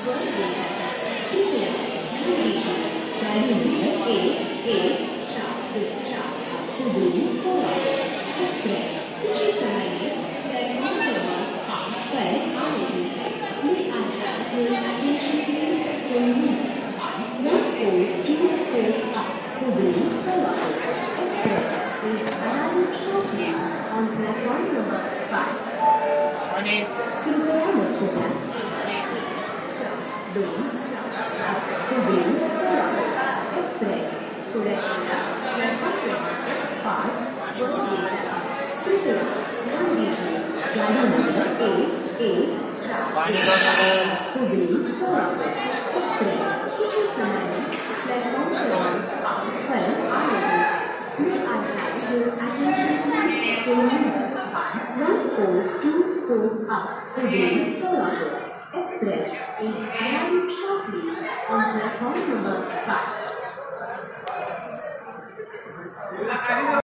On platform number 5. Morning. कृपया लक्ष द्या. दोन हुबली-सोलापूर एक्सप्रेस पुढे प्लॅटफॉर्म क्रमांक 5 वर येत आहे. कृपया ध्यान दीजिए. गाड़ी नंबर 117 हुबली-सोलापूर एक्सप्रेस किसी समय प्लेटफॉर्म क्रमांक 5 पर आ रही है. I have your attention please. 1424 up hubbali-solapur express is arriving shortly on platform number 5.